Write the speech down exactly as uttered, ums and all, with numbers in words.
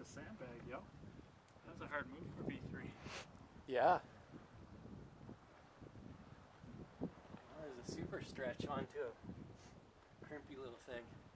the sandbag, yo. That was a hard move for V three. Yeah. Well, there's a super stretch onto a crimpy little thing.